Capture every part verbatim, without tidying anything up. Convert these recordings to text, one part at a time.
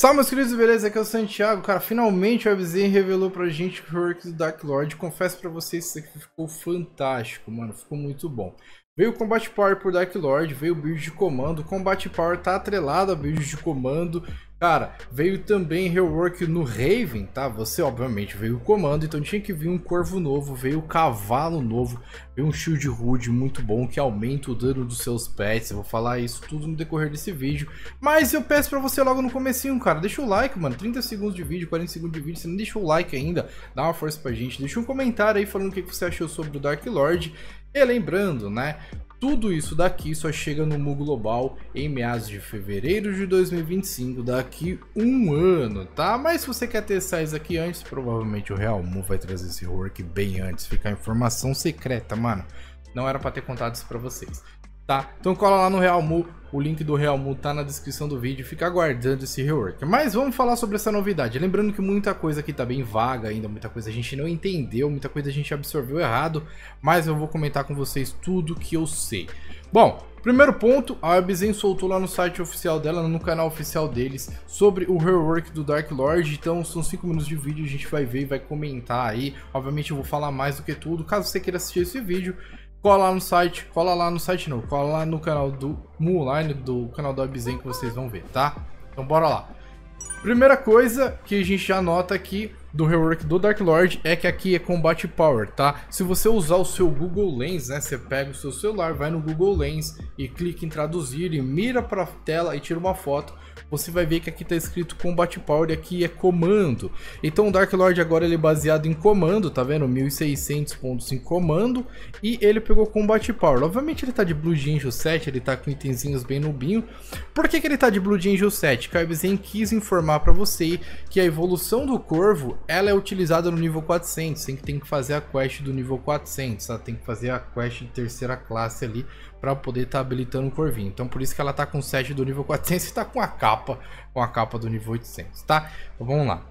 Salve, meus queridos, beleza? Aqui é o Santiago. Cara, finalmente o Abzen revelou pra gente o rework do Dark Lord. Confesso pra vocês que isso aqui ficou fantástico, mano. Ficou muito bom. Veio o Combat Power por Dark Lord, veio o build de comando. O Combat Power tá atrelado a build de comando. Cara, veio também rework no Raven, tá? Você, obviamente, veio o comando, então tinha que vir um corvo novo, veio o cavalo novo, veio um shield rude muito bom que aumenta o dano dos seus pets. Eu vou falar isso tudo no decorrer desse vídeo. Mas eu peço pra você logo no comecinho, cara, deixa o like, mano. trinta segundos de vídeo, quarenta segundos de vídeo, você não deixou o like ainda, dá uma força pra gente. Deixa um comentário aí falando o que você achou sobre o Dark Lord. E lembrando, né? Tudo isso daqui só chega no Mu Global em meados de fevereiro de dois mil e vinte e cinco, daqui um ano, tá? Mas se você quer testar isso aqui antes, provavelmente o Real Mu vai trazer esse rework bem antes, ficar informação secreta, mano. Não era pra ter contado isso pra vocês, tá? Então cola lá no Real Mu, o link do Real Mu tá na descrição do vídeo, fica aguardando esse rework. Mas vamos falar sobre essa novidade, lembrando que muita coisa aqui tá bem vaga ainda, muita coisa a gente não entendeu, muita coisa a gente absorveu errado, mas eu vou comentar com vocês tudo que eu sei. Bom, primeiro ponto, a Abzen soltou lá no site oficial dela, no canal oficial deles, sobre o rework do Dark Lord. Então são cinco minutos de vídeo, a gente vai ver e vai comentar aí. Obviamente eu vou falar mais do que tudo, caso você queira assistir esse vídeo, cola lá no site, cola lá no site não, cola lá no canal do Mu Online, do canal da Abzen que vocês vão ver, tá? Então bora lá. Primeira coisa que a gente já nota aqui do rework do Dark Lord é que aqui é Combat Power, tá? Se você usar o seu Google Lens, né, você pega o seu celular, vai no Google Lens e clica em traduzir e mira para a tela e tira uma foto, você vai ver que aqui tá escrito Combat Power e aqui é comando. Então o Dark Lord agora ele é baseado em comando, tá vendo? mil e seiscentos pontos em comando e ele pegou Combat Power. Obviamente ele tá de Blood Angel sete, ele tá com itenzinhos bem nubinho. Por que que ele tá de Blood Angel sete? Que a Abzen quis informar para você que a evolução do corvo ela é utilizada no nível quatrocentos, tem que, tem que fazer a quest do nível quatrocentos, tá? Tem que fazer a quest de terceira classe ali para poder estar tá habilitando o corvinho. Então por isso que ela tá com sete do nível quatrocentos e tá com a capa, com a capa do nível oitocentos, tá? Então vamos lá.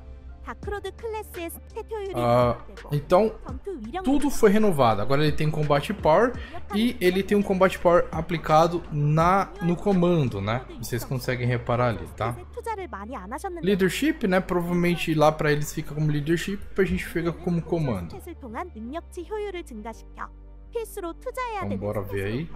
Uh, então tudo foi renovado. Agora ele tem Combat Power e ele tem um Combat Power aplicado na no comando, né? Vocês conseguem reparar ali, tá? Leadership, né? Provavelmente lá para eles fica como Leadership, pra gente fica como comando. Então bora ver aí.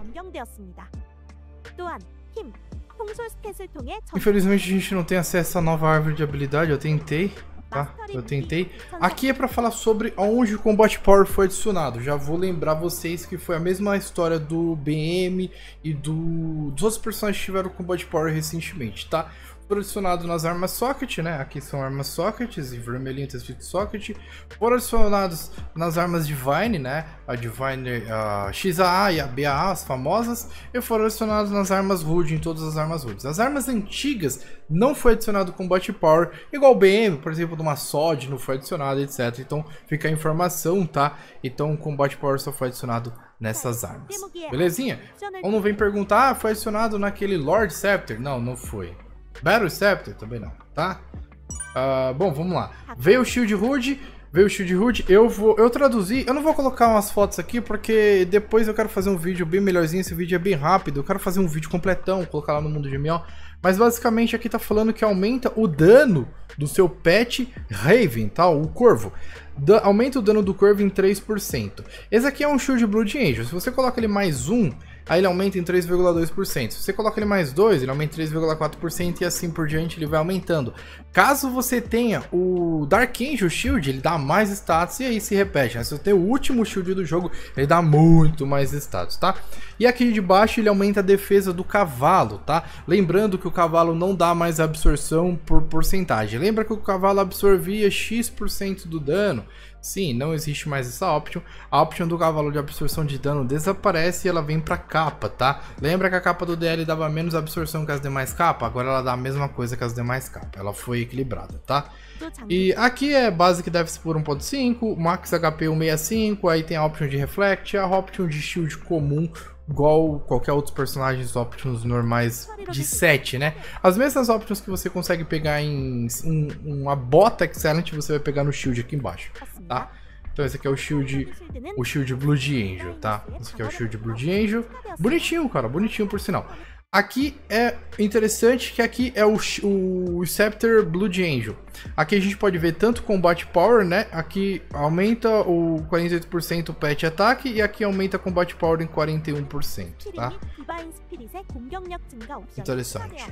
Infelizmente a gente não tem acesso à nova árvore de habilidade, eu tentei. Tá? Eu tentei. Aqui é para falar sobre aonde o Combat Power foi adicionado. Já vou lembrar vocês que foi a mesma história do B M e do... dos outros personagens que tiveram Combat Power recentemente, tá? Foram adicionados nas armas socket, né? Aqui são armas sockets e vermelhinho tá escrito socket. Foram adicionados nas armas Divine, né? A Divine, a X A A e a B A A, as famosas. E foram adicionados nas armas Rude, em todas as armas Rudes. As armas antigas não foi adicionado Combat Power, igual o B M, por exemplo, de uma S O D não foi adicionado, etcétera. Então fica a informação, tá? Então o Combat Power só foi adicionado nessas armas. Belezinha? Ou não vem perguntar, ah, foi adicionado naquele Lord Scepter? Não, não foi. Battle Scepter também não, tá? Uh, bom, vamos lá. Veio o Shield Rude, veio o Shield Rude. Eu vou, eu traduzi, eu não vou colocar umas fotos aqui porque depois eu quero fazer um vídeo bem melhorzinho. Esse vídeo é bem rápido, eu quero fazer um vídeo completão, colocar lá no Mundo de Miel. Mas basicamente aqui tá falando que aumenta o dano do seu pet Raven, tá? O corvo. Da, aumenta o dano do corvo em três por cento. Esse aqui é um Shield Blood Angel. Se você coloca ele mais um, aí ele aumenta em três vírgula dois por cento. Se você coloca ele mais dois, ele aumenta em três vírgula quatro por cento e assim por diante ele vai aumentando. Caso você tenha o Dark Angel Shield, ele dá mais status e aí se repete. Se você tem o último shield do jogo, ele dá muito mais status, tá? E aqui de baixo ele aumenta a defesa do cavalo, tá? Lembrando que o cavalo não dá mais absorção por porcentagem. Lembra que o cavalo absorvia X% por cento do dano? Sim, não existe mais essa option. A option do cavalo de absorção de dano desaparece e ela vem pra capa, tá? Lembra que a capa do D L dava menos absorção que as demais capas? Agora ela dá a mesma coisa que as demais capas. Ela foi equilibrada, tá? E aqui é Basic Death por um ponto cinco, Max H P cento e sessenta e cinco, aí tem a option de Reflect, a option de Shield comum, igual qualquer outros personagens options normais de sete, né? As mesmas options que você consegue pegar em um, uma bota Excellent, você vai pegar no Shield aqui embaixo, tá? Então esse aqui é o Shield, o Shield Blood Angel, tá? Esse aqui é o Shield Blood Angel. Bonitinho, cara, bonitinho por sinal. Aqui é interessante que aqui é o, o Scepter Blood Angel. Aqui a gente pode ver tanto Combat Power, né? Aqui aumenta o quarenta e oito por cento pet ataque e aqui aumenta Combat Power em quarenta e um por cento, tá? Interessante.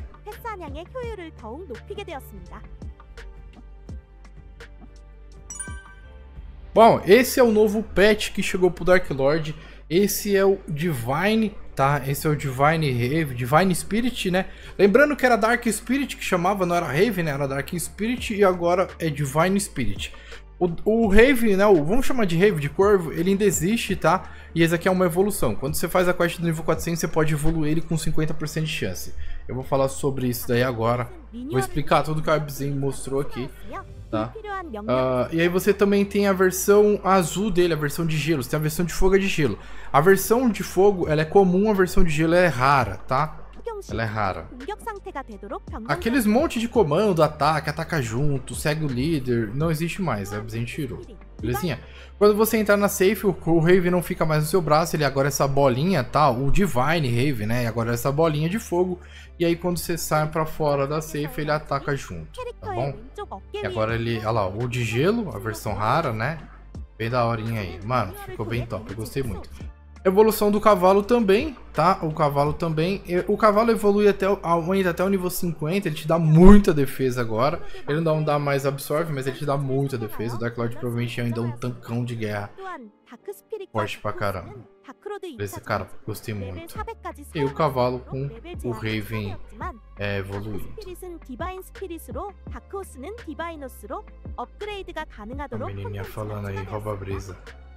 Bom, esse é o novo patch que chegou pro Dark Lord. Esse é o Divine, tá? Esse é o Divine Rave, Divine Spirit, né? Lembrando que era Dark Spirit que chamava, não era Rave, né? Era Dark Spirit e agora é Divine Spirit. O, o Rave, né? O, vamos chamar de Rave, de Corvo, ele ainda existe, tá? E esse aqui é uma evolução. Quando você faz a quest do nível quatrocentos, você pode evoluir ele com cinquenta por cento de chance. Eu vou falar sobre isso daí agora. Vou explicar tudo que a Abzin mostrou aqui, tá? Uh, e aí você também tem a versão azul dele, a versão de gelo. Você tem a versão de fogo e de gelo. A versão de fogo, ela é comum, a versão de gelo é rara, tá? Ela é rara. Aqueles monte de comando, ataque, ataca junto, segue o líder, não existe mais, a Abzin tirou. Belezinha? Quando você entrar na safe, o, o Rave não fica mais no seu braço, ele agora é essa bolinha, tá? O Divine Rave, né? Agora é essa bolinha de fogo. E aí quando você sai pra fora da safe, ele ataca junto, tá bom? E agora ele, olha lá, o de gelo, a versão rara, né? Bem da horinha aí. Mano, ficou bem top, eu gostei muito. Evolução do cavalo também, tá? O cavalo também. O cavalo evolui até, aumenta até o nível cinquenta, ele te dá muita defesa agora. Ele não dá mais absorve, mas ele te dá muita defesa. O Dark Lord provavelmente ainda é um tancão de guerra. Forte pra caramba. Esse cara, gostei muito. E o cavalo com o Raven é, evoluído. A menininha falando aí, rouba a brisa.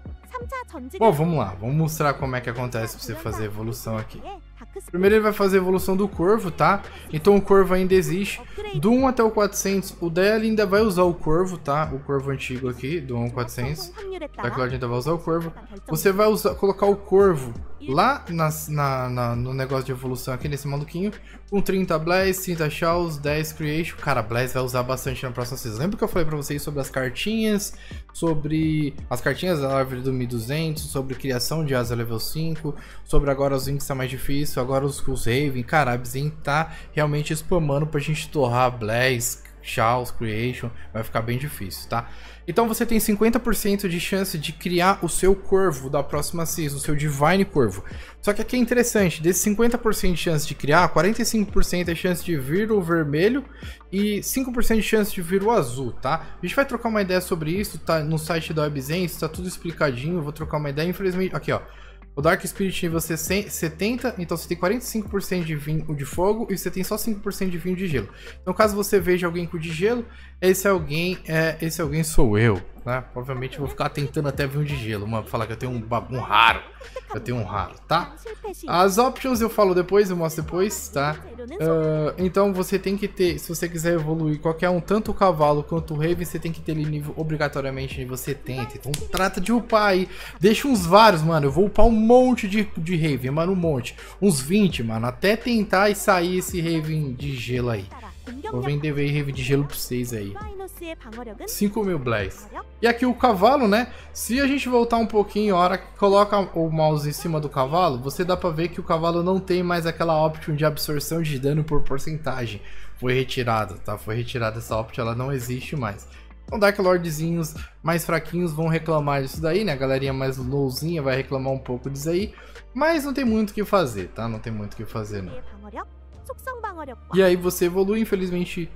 Bom, vamos lá, vamos mostrar como é que acontece pra você fazer a evolução aqui. Primeiro ele vai fazer a evolução do Corvo, tá? Então o Corvo ainda existe. Do um até o quatrocentos, o dela ainda vai usar o Corvo, tá? O Corvo antigo aqui, do um ao quatrocentos. Dark Lord ainda vai usar o Corvo. Você vai usar, colocar o Corvo lá nas, na, na, no negócio de evolução aqui nesse maluquinho. Com trinta Blaze, trinta Shaws, dez Creation. Cara, Blaze vai usar bastante na próxima season. Lembra que eu falei pra vocês sobre as cartinhas? Sobre as cartinhas da árvore do mil e duzentos, sobre criação de asa level cinco, sobre agora os Inks tá mais difícil, agora os, os Raven. Cara, a Abzin tá realmente spamando pra gente torrar Blaze, Shaws, Creation, vai ficar bem difícil, tá? Então você tem cinquenta por cento de chance de criar o seu Corvo da próxima season, o seu Divine Corvo. Só que aqui é interessante, desses cinquenta por cento de chance de criar, quarenta e cinco por cento é chance de vir o vermelho e cinco por cento de chance de vir o azul, tá? A gente vai trocar uma ideia sobre isso, tá? No site da Abzin, isso tá tudo explicadinho, eu vou trocar uma ideia, infelizmente, aqui ó. O Dark Spirit nível setenta, então você tem quarenta e cinco por cento de vinho de fogo e você tem só cinco por cento de vinho de gelo. Então caso você veja alguém com de gelo, esse alguém, é, esse alguém sou eu, né? Obviamente eu vou ficar tentando até vinho de gelo, mano, pra falar que eu tenho um, um raro, eu tenho um raro, tá? As options eu falo depois, eu mostro depois, tá? Uh, então você tem que ter, se você quiser evoluir qualquer um, tanto o cavalo quanto o Raven, você tem que ter ele nível, obrigatoriamente nível setenta. Então trata de upar aí, deixa uns vários, mano, eu vou upar um monte de, de Raven, mano, um monte. Uns vinte, mano, até tentar e sair esse Raven de gelo aí. Vou vender Raven de gelo pra vocês aí. cinco mil Blaze. E aqui o cavalo, né? Se a gente voltar um pouquinho, a hora que coloca o mouse em cima do cavalo, você dá pra ver que o cavalo não tem mais aquela option de absorção de dano por porcentagem. Foi retirada, tá? Foi retirada essa option, ela não existe mais. Então Dark Lordzinhos mais fraquinhos vão reclamar disso daí, né? A galerinha mais lowzinha vai reclamar um pouco disso aí. Mas não tem muito o que fazer, tá? Não tem muito o que fazer, não. E aí você evolui, infelizmente,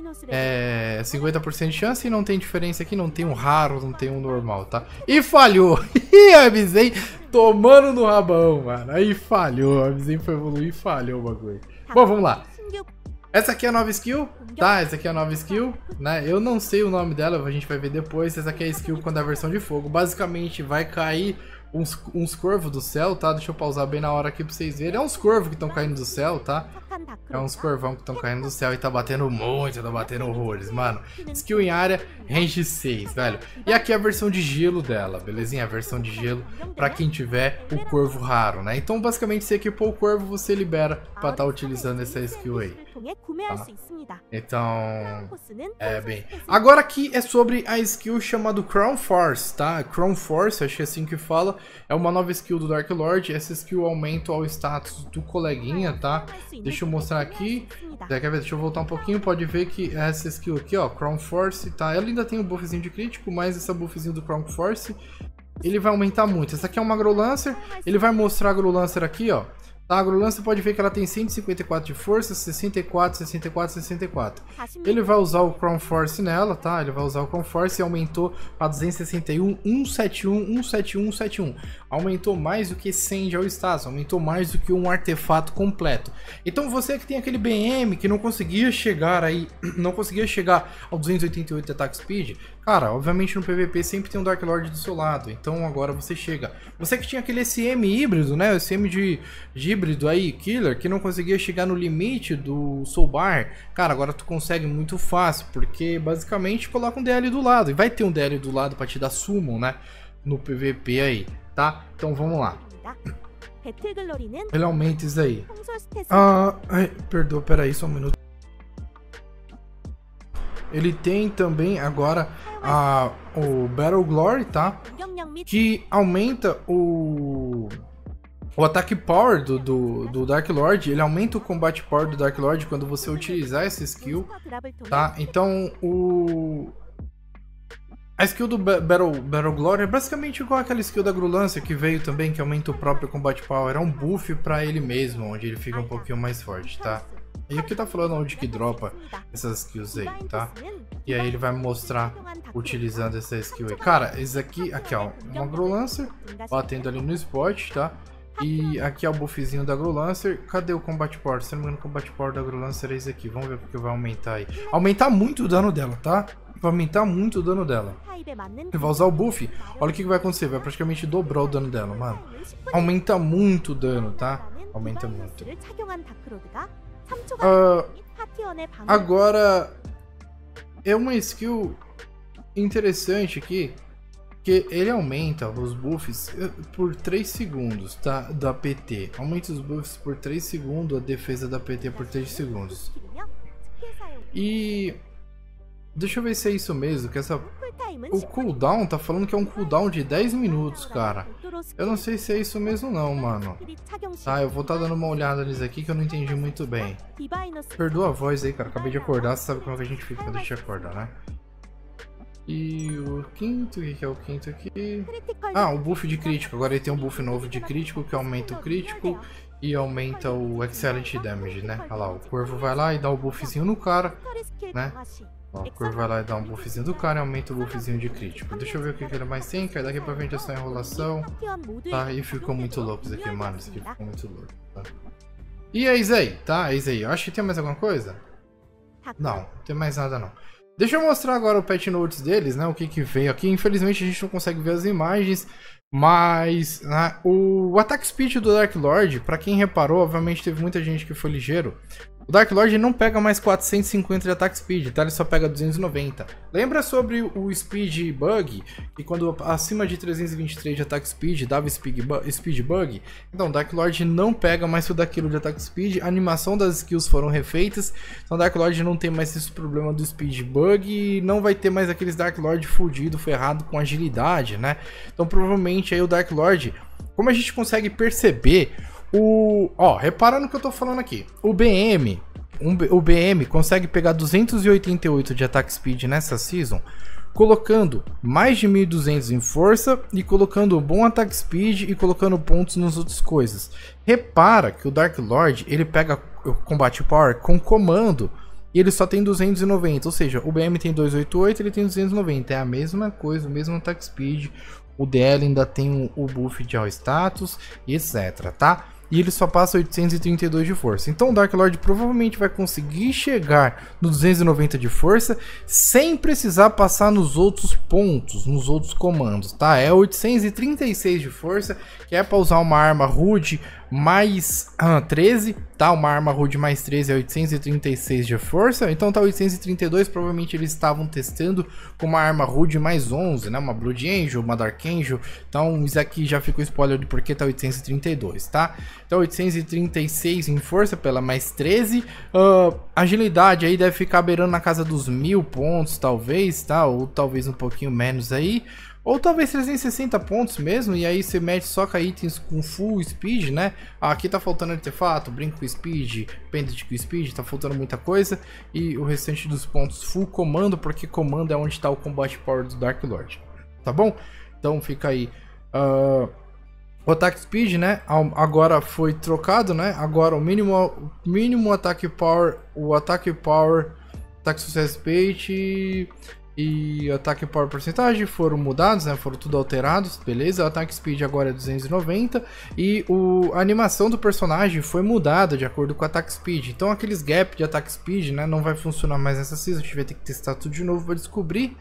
é cinquenta por cento de chance e não tem diferença aqui, não tem um raro, não tem um normal, tá? E falhou! E a Abzin tomando no rabão, mano. Aí falhou, a Abzin foi evoluir e falhou o bagulho. Bom, vamos lá. Essa aqui é a nova skill, tá? Essa aqui é a nova skill, né? Eu não sei o nome dela, a gente vai ver depois. Essa aqui é a skill quando é a versão de fogo. Basicamente vai cair uns, uns corvos do céu, tá? Deixa eu pausar bem na hora aqui pra vocês verem. É uns corvos que estão caindo do céu, tá? É uns corvão que estão caindo do céu e tá batendo muito, tá batendo horrores, mano. Skill em área, range seis, velho. E aqui é a versão de gelo dela, belezinha? A versão de gelo pra quem tiver o corvo raro, né? Então, basicamente, se equipou o corvo, você libera pra estar tá utilizando essa skill aí. Tá? Então, é bem... Agora aqui é sobre a skill chamada Crown Force, tá? Crown Force, acho que é assim que fala. É uma nova skill do Dark Lord. Essa skill aumenta o status do coleguinha, tá? Deixa eu mostrar aqui. Quer ver? Deixa eu voltar um pouquinho. Pode ver que essa skill aqui, ó, Crown Force, tá? Ela ainda tem o buffzinho de crítico, mas essa buffzinho do Crown Force, ele vai aumentar muito. Essa aqui é uma Agrolancer. Ele vai mostrar a Agrolancer aqui, ó. A Agrolancer pode ver que ela tem cento e cinquenta e quatro de força, sessenta e quatro, sessenta e quatro, sessenta e quatro. Ele vai usar o Crown Force nela, tá? Ele vai usar o Crown Force e aumentou para duzentos e sessenta e um, cento e setenta e um, cento e setenta e um, cento e setenta e um. Aumentou mais do que cem de All Stars, aumentou mais do que um artefato completo. Então você que tem aquele B M que não conseguia chegar aí, não conseguia chegar ao duzentos e oitenta e oito de Attack Speed, cara, obviamente no P V P sempre tem um Dark Lord do seu lado, então agora você chega. Você que tinha aquele S M híbrido, né? O S M de, de híbrido aí, Killer, que não conseguia chegar no limite do Soul Bar, cara, agora tu consegue muito fácil, porque basicamente coloca um D L do lado, e vai ter um D L do lado pra te dar summon, né? No P V P aí, tá? Então vamos lá. Ele aumenta isso aí. Ah, ai, perdoa, peraí, só um minuto. Ele tem também agora a, o Battle Glory, tá? Que aumenta o, o ataque power do, do, do Dark Lord. Ele aumenta o combate power do Dark Lord quando você utilizar essa skill, tá? Então o... a skill do Battle, Battle Glory é basicamente igual aquela skill da Agrolancer que veio também, que aumenta o próprio combate power. É um buff pra ele mesmo, onde ele fica um pouquinho mais forte, tá? E aqui tá falando onde que dropa essas skills aí, tá? E aí ele vai mostrar utilizando essa skill aí. Cara, esse aqui, aqui ó, um Agrolancer batendo ali no spot, tá? E aqui é o buffzinho da Agrolancer. Cadê o Combat Power? Se não me engano, o Combat Power da Agrolancer é esse aqui. Vamos ver o que vai aumentar aí. Aumentar muito o dano dela, tá? Vai aumentar muito o dano dela. Ele vai usar o buff. Olha o que vai acontecer. Vai praticamente dobrar o dano dela, mano. Aumenta muito o dano, tá? Aumenta muito. Uh, agora, é uma skill interessante aqui, que ele aumenta os buffs por três segundos, tá? Da P T. Aumenta os buffs por três segundos, a defesa da P T por três segundos. E... deixa eu ver se é isso mesmo, que essa... o cooldown tá falando que é um cooldown de dez minutos, cara. Eu não sei se é isso mesmo não, mano. Tá, eu vou estar tá dando uma olhada nisso aqui que eu não entendi muito bem. Perdoa a voz aí, cara. Acabei de acordar, você sabe como é que a gente fica quando a gente acorda, né? E o quinto, o que é o quinto aqui? Ah, o buff de crítico. Agora ele tem um buff novo de crítico que aumenta o crítico e aumenta o Excellent Damage, né? Olha lá, o Corvo vai lá e dá o buffzinho no cara, né? Ó, o Corvo vai lá e dá um buffzinho do cara e aumenta o buffzinho de crítico. Deixa eu ver o que, que ele mais tem, que daqui pra frente é só enrolação. Tá, e ficou muito louco isso aqui, mano. Isso aqui ficou muito louco, tá? E é isso aí, tá? É isso aí. Eu acho que tem mais alguma coisa? Não, não tem mais nada não. Deixa eu mostrar agora o patch notes deles, né? O que que veio aqui. Infelizmente a gente não consegue ver as imagens, mas né, o Attack Speed do Dark Lord, pra quem reparou, obviamente teve muita gente que foi ligeiro. O Dark Lord não pega mais quatrocentos e cinquenta de Attack Speed, tá? Ele só pega duzentos e noventa. Lembra sobre o Speed Bug? Que quando acima de trezentos e vinte e três de Attack Speed dava Speed Bug? Speed Bug? Então, o Dark Lord não pega mais tudo aquilo de Attack Speed. A animação das skills foram refeitas. Então, o Dark Lord não tem mais esse problema do Speed Bug. E não vai ter mais aqueles Dark Lord fudido, ferrado com agilidade, né? Então, provavelmente aí o Dark Lord, como a gente consegue perceber... O, ó, repara no que eu tô falando aqui. O B M, um, o B M consegue pegar duzentos e oitenta e oito de Attack Speed nessa season, colocando mais de mil e duzentos em força e colocando bom Attack Speed e colocando pontos nas outras coisas. Repara que o Dark Lord, ele pega o Combat Power com comando e ele só tem duzentos e noventa, ou seja, o B M tem duzentos e oitenta e oito, ele tem duzentos e noventa, é a mesma coisa, o mesmo Attack Speed. O D L ainda tem o buff de All Status e etc, tá? E ele só passa oitocentos e trinta e dois de força. Então o Dark Lord provavelmente vai conseguir chegar no duzentos e noventa de força sem precisar passar nos outros pontos, nos outros comandos, tá? É oitocentos e trinta e seis de força, que é para usar uma arma rude mais ah, treze, tá? Uma arma rude mais treze é oitocentos e trinta e seis de força, então tá oitocentos e trinta e dois, provavelmente eles estavam testando com uma arma rude mais onze, né? Uma Blood Angel, uma Dark Angel, então isso aqui já ficou spoiler de porque tá oitocentos e trinta e dois, tá? Então oitocentos e trinta e seis em força pela mais treze, uh, agilidade aí deve ficar beirando na casa dos mil pontos, talvez, tá? Ou talvez um pouquinho menos aí. Ou talvez trezentos e sessenta pontos mesmo, e aí você mete só com itens com full speed, né? Aqui tá faltando artefato, brinco com speed, pendant com speed, tá faltando muita coisa. E o restante dos pontos full comando, porque comando é onde tá o Combat Power do Dark Lord, tá bom? Então fica aí. Uh, o Attack Speed, né? Agora foi trocado, né? Agora o mínimo, mínimo Attack Power, o Attack Power, Attack Success Rate e ataque power porcentagem foram mudados, né? Foram tudo alterados, beleza? O ataque speed agora é duzentos e noventa e o, a animação do personagem foi mudada de acordo com o ataque speed. Então aqueles gaps de ataque speed, né, não vai funcionar mais nessa season. A gente vai ter que testar tudo de novo para descobrir.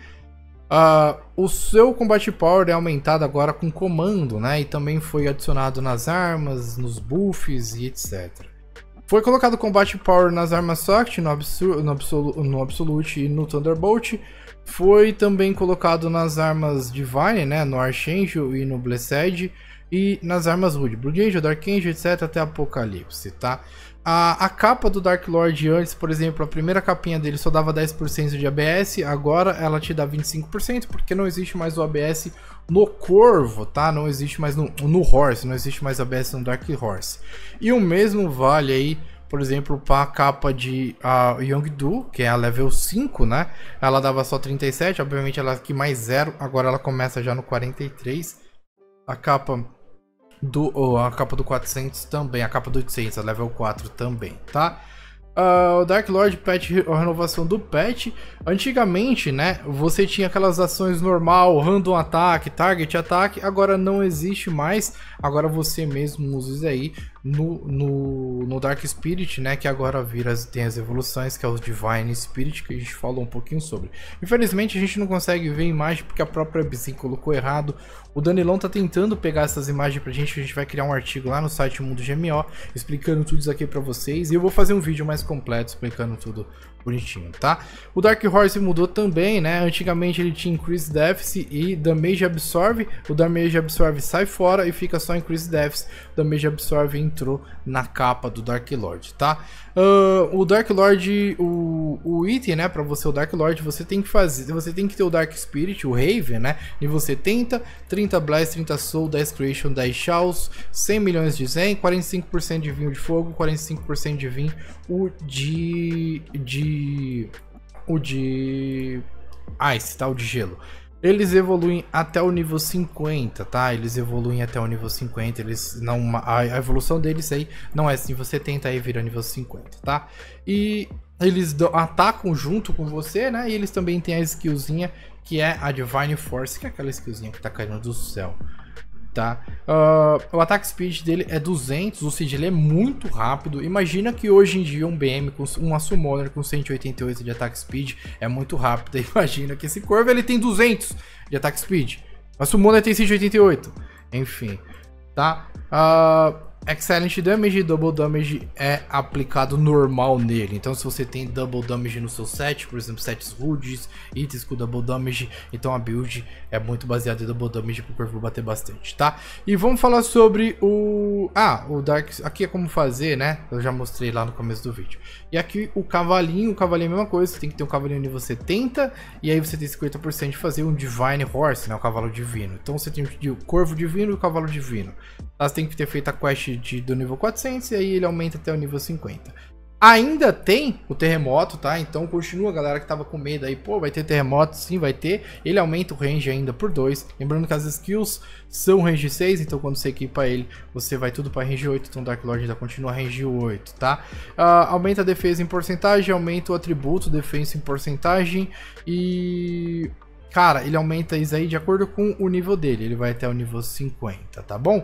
Uh, o seu Combat Power é aumentado agora com comando, né? E também foi adicionado nas armas, nos buffs e etcétera. Foi colocado Combat Power nas armas Socket, no, Absol no, Absol no Absolute e no Thunderbolt. Foi também colocado nas armas Divine, né, no Archangel e no Blessed, e nas armas Rude, Blood Angel, Dark Angel, etcétera até Apocalipse, tá? A, a capa do Dark Lord antes, por exemplo, a primeira capinha dele só dava dez por cento de A B S, agora ela te dá vinte e cinco por cento, porque não existe mais o A B S no Corvo, tá? Não existe mais no, no Horse, não existe mais A B S no Dark Horse. E o mesmo vale aí, por exemplo, para a capa de uh, Yongdu, que é a level cinco, né? Ela dava só trinta e sete, obviamente ela aqui mais zero, agora ela começa já no quarenta e três. A capa do, oh, a capa do quatrocentos também, a capa do oitocentos, a level quatro também, tá? Uh, o Dark Lord patch, a renovação do patch. Antigamente, né, você tinha aquelas ações normal, random ataque, target ataque, agora não existe mais. Agora você mesmo usa isso aí no, no, no Dark Spirit, né, que agora vira, tem as evoluções, que é o Divine Spirit, que a gente falou um pouquinho sobre. Infelizmente a gente não consegue ver a imagem porque a própria Bzin colocou errado. O Danilão tá tentando pegar essas imagens pra gente, a gente vai criar um artigo lá no site Mundo G M O, explicando tudo isso aqui pra vocês, e eu vou fazer um vídeo mais completo explicando tudo bonitinho, tá? O Dark Horse mudou também, né? Antigamente ele tinha Increase Deficit e Damage Absorb. O Damage Absorb sai fora e fica só Increase Deficit. O Damage Absorb entrou na capa do Dark Lord, tá? Uh, o Dark Lord, o, o item, né? Pra você, o Dark Lord, você tem que fazer, você tem que ter o Dark Spirit, o Raven, né? Nível setenta, trinta Blast, trinta Soul, dez Creation, dez Shaws, cem milhões de Zen, quarenta e cinco por cento de vinho de fogo, quarenta e cinco por cento de vinho, o de... de o de Ice, tá? O de gelo. Eles evoluem até o nível cinquenta, tá? Eles evoluem até o nível cinquenta, eles não, a evolução deles aí não é nível setenta, aí vira nível cinquenta, tá? E eles do, atacam junto com você, né? E eles também têm a skillzinha que é a Divine Force, que é aquela skillzinha que tá caindo do céu, tá? Uh, o ataque speed dele é duzentos, ou seja, ele é muito rápido. Imagina que hoje em dia um B M com uma Summoner com cento e oitenta e oito de ataque speed é muito rápido. Imagina que esse Corvo ele tem duzentos de ataque speed, a Summoner tem cento e oitenta e oito. Enfim, tá? Uh, Excellent Damage e Double Damage é aplicado normal nele. Então se você tem Double Damage no seu set, por exemplo, sets rudes, itens com Double Damage, então a build é muito baseada em Double Damage para o corpo bater bastante, tá? E vamos falar sobre o... Ah, o Dark... Aqui é como fazer, né? Eu já mostrei lá no começo do vídeo. E aqui o cavalinho, o cavalinho é a mesma coisa, você tem que ter um cavalinho nível setenta, e aí você tem cinquenta por cento de fazer um Divine Horse, né? O cavalo divino. Então você tem o corvo divino e o cavalo divino. Você tem que ter feito a quest de, do nível quatrocentos e aí ele aumenta até o nível cinquenta. Ainda tem o terremoto, tá? Então continua, galera que tava com medo aí, pô, vai ter terremoto? Sim, vai ter. Ele aumenta o range ainda por dois. Lembrando que as skills são range seis, então quando você equipa ele, você vai tudo para range oito. Então Dark Lord ainda continua range oito, tá? Uh, aumenta a defesa em porcentagem, aumenta o atributo defesa em porcentagem e... cara, ele aumenta isso aí de acordo com o nível dele. Ele vai até o nível cinquenta, tá bom?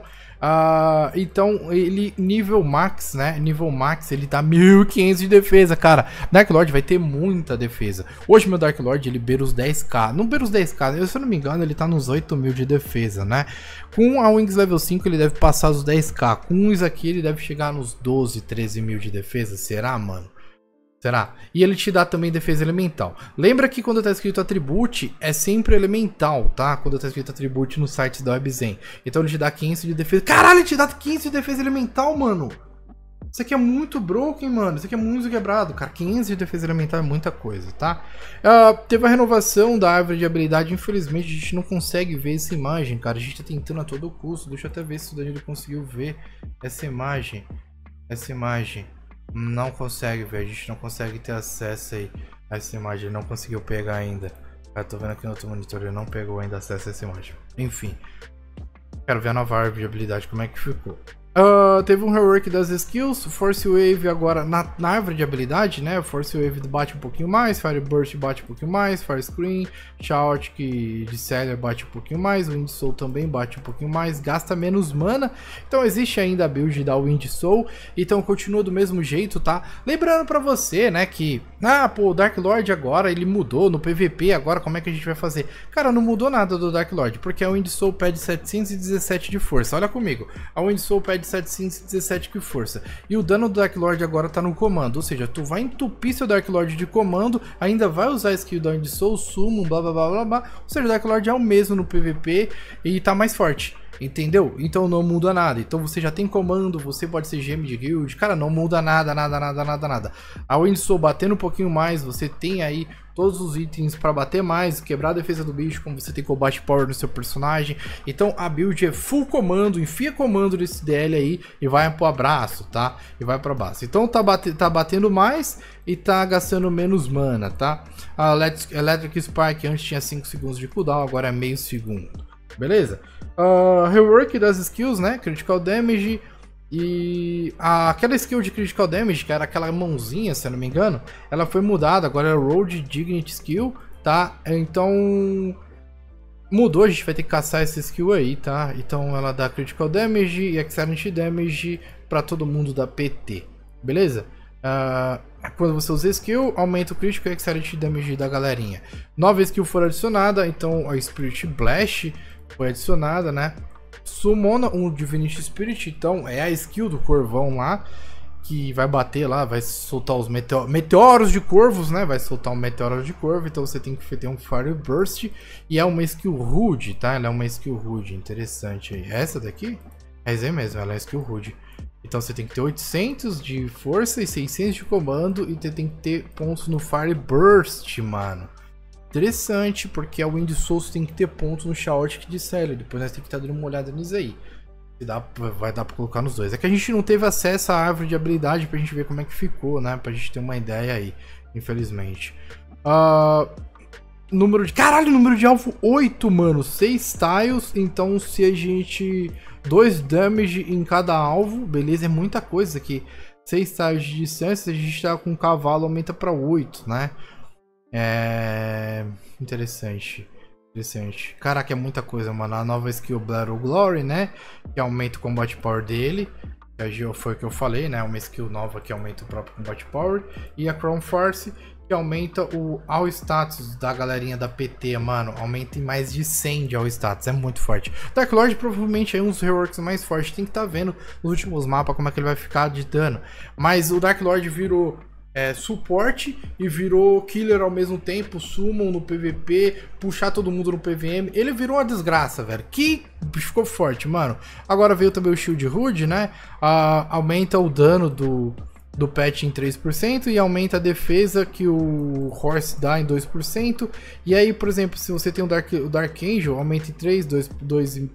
Uh, então, ele, nível max, né? Nível max, ele dá mil e quinhentos de defesa, cara. Dark Lord vai ter muita defesa. Hoje, meu Dark Lord, ele beira os dez k. Não beira os dez k, eu, se eu não me engano, ele tá nos oito mil de defesa, né? Com a Wings Level cinco, ele deve passar os dez k. Com isso aqui, ele deve chegar nos doze, treze mil de defesa. Será, mano? Será? E ele te dá também defesa elemental. Lembra que quando tá escrito atribute, é sempre elemental, tá? Quando tá escrito atribute no site da WebZen. Então ele te dá quinze de defesa. Caralho, ele te dá quinze de defesa elemental, mano. Isso aqui é muito broken, mano. Isso aqui é muito quebrado, cara. quinze de defesa elemental é muita coisa, tá? Uh, teve a renovação da árvore de habilidade. Infelizmente, a gente não consegue ver essa imagem, cara. A gente tá tentando a todo custo. Deixa eu até ver se o Danilo conseguiu ver essa imagem. Essa imagem. Não consegue ver, a gente não consegue ter acesso aí a essa imagem, ele não conseguiu pegar ainda. Eu tô vendo aqui no outro monitor, ele não pegou ainda acesso a essa imagem. Enfim, quero ver a nova árvore de habilidade, como é que ficou. Uh, teve um rework das skills, Force Wave agora na, na árvore de habilidade, né? Force Wave bate um pouquinho mais, Fire Burst bate um pouquinho mais, Fire Screen, Shout que de Seller bate um pouquinho mais, Wind Soul também bate um pouquinho mais, gasta menos mana. Então existe ainda a build da Wind Soul, então continua do mesmo jeito, tá? Lembrando pra você, né, que ah, pô, o Dark Lord agora ele mudou no P V P, agora como é que a gente vai fazer? Cara, não mudou nada do Dark Lord, porque a Wind Soul pede setecentos e dezessete de força. Olha comigo, a Wind Soul pede setecentos e dezessete de força. E o dano do Dark Lord agora tá no comando. Ou seja, tu vai entupir seu Dark Lord de comando, ainda vai usar a skill da Wind Soul, Summon, blá blá blá blá blá. Ou seja, o Dark Lord é o mesmo no P V P e tá mais forte. Entendeu? Então não muda nada. Então você já tem comando, você pode ser G M de guild. Cara, não muda nada, nada, nada, nada, nada. A Wind Soul batendo um pouquinho mais, você tem aí todos os itens para bater mais, quebrar a defesa do bicho, como você tem combate power no seu personagem. Então a build é full comando, enfia comando desse D L aí e vai pro abraço, tá? E vai para baixo. Então tá, bate, tá batendo mais e tá gastando menos mana, tá? A Electric Spark antes tinha cinco segundos de cooldown, agora é meio segundo. Beleza? Uh, rework das skills, né? Critical Damage. E a, aquela skill de Critical Damage, que era aquela mãozinha, se eu não me engano, ela foi mudada, agora é Road Dignity Skill, tá? Então mudou, a gente vai ter que caçar essa skill aí, tá? Então ela dá Critical Damage e Excellent Damage pra todo mundo da P T, beleza? Uh, quando você usa skill, aumenta o Critical e Excellent Damage da galerinha. Nova skill for adicionada, então a Spirit Blast foi adicionada, né? Summona um Divinity Spirit, então é a skill do corvão lá, que vai bater lá, vai soltar os meteor meteoros de corvos, né? Vai soltar um meteoro de corvo, então você tem que ter um Fire Burst, e é uma skill rude, tá? Ela é uma skill rude, interessante aí. Essa daqui? É essa aí mesmo, ela é skill rude. Então você tem que ter oitocentos de força e seiscentos de comando, e você tem que ter pontos no Fire Burst, mano. Interessante, porque a Wind Soul tem que ter pontos no Chaotic de Seller. Depois nós temos que estar dando uma olhada nisso aí. E dá, vai dar pra colocar nos dois. É que a gente não teve acesso à árvore de habilidade pra gente ver como é que ficou, né? Pra gente ter uma ideia aí, infelizmente. Uh, número de... Caralho, número de alvo oito, mano. seis tiles, então se a gente... dois damage em cada alvo, beleza? É muita coisa aqui. seis tiles de distância, a gente tá com o cavalo, aumenta pra oito, né? É... Interessante. Interessante. Caraca, é muita coisa, mano. A nova skill Battle Glory, né? Que aumenta o combate power dele. Que foi o que eu falei, né? Uma skill nova que aumenta o próprio combate power. E a Crown Force, que aumenta o All Status da galerinha da P T, mano. Aumenta em mais de cem de All Status. É muito forte. Dark Lord provavelmente é um dos reworks mais fortes. Tem que estar tá vendo nos últimos mapas como é que ele vai ficar de dano. Mas o Dark Lord virou... É, suporte e virou killer ao mesmo tempo, summon no P V P, puxar todo mundo no P V M. Ele virou uma desgraça, velho. Que ficou forte, mano. Agora veio também o Shield Hood, né? Ah, aumenta o dano do, do pet em três por cento e aumenta a defesa que o Horse dá em dois por cento. E aí, por exemplo, se você tem o Dark, o Dark Angel, aumenta em três, dois, dois,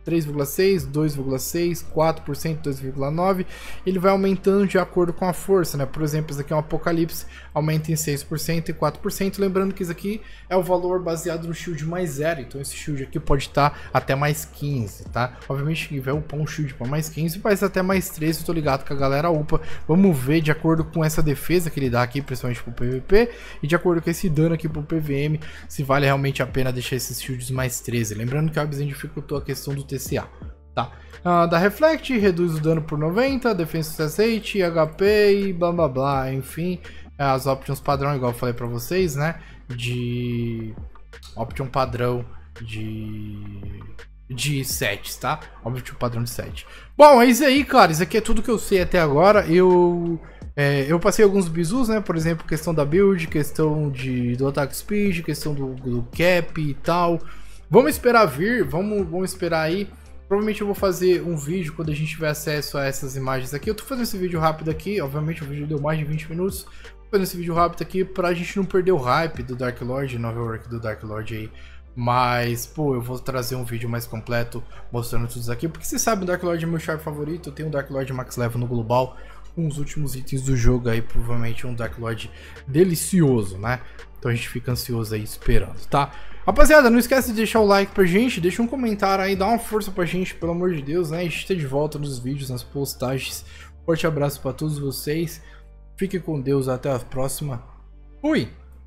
três vírgula seis, dois vírgula seis, quatro por cento, dois vírgula nove por cento. Ele vai aumentando de acordo com a força, né? Por exemplo, esse aqui é um Apocalipse, aumenta em seis por cento e quatro por cento. Lembrando que isso aqui é o valor baseado no shield mais zero. Então esse shield aqui pode estar até mais quinze, tá? Obviamente que vai upar um shield para mais quinze, mas até mais treze. Eu tô ligado que a galera upa. Vamos ver de acordo com essa defesa que ele dá aqui, principalmente pro P V P, e de acordo com esse dano aqui pro P V M, se vale realmente a pena deixar esses shields mais treze. Lembrando que o Abzin dificultou a questão do T C A, tá? Uh, da Reflect, reduz o dano por noventa, Defense Success Rate, H P e blá blá blá, enfim, as options padrão, igual eu falei pra vocês, né? De option padrão de de sets, tá? Option padrão de set. Bom, é isso aí, cara. Isso aqui é tudo que eu sei até agora. Eu É, eu passei alguns bizus, né? Por exemplo, questão da build, questão de, do attack speed, questão do, do cap e tal. Vamos esperar vir, vamos, vamos esperar aí. Provavelmente eu vou fazer um vídeo quando a gente tiver acesso a essas imagens aqui. Eu tô fazendo esse vídeo rápido aqui, obviamente o vídeo deu mais de vinte minutos. Tô fazendo esse vídeo rápido aqui pra gente não perder o hype do Dark Lord, nova work do Dark Lord aí. Mas, pô, eu vou trazer um vídeo mais completo mostrando tudo isso aqui. Porque você sabe, o Dark Lord é meu char favorito. Eu tenho o Dark Lord Max Level no global, com os últimos itens do jogo aí, provavelmente um Dark Lord delicioso, né? Então a gente fica ansioso aí esperando, tá? Rapaziada, não esquece de deixar o like pra gente, deixa um comentário aí, dá uma força pra gente, pelo amor de Deus, né? A gente tá de volta nos vídeos, nas postagens. Forte abraço pra todos vocês, fiquem com Deus, até a próxima. Fui!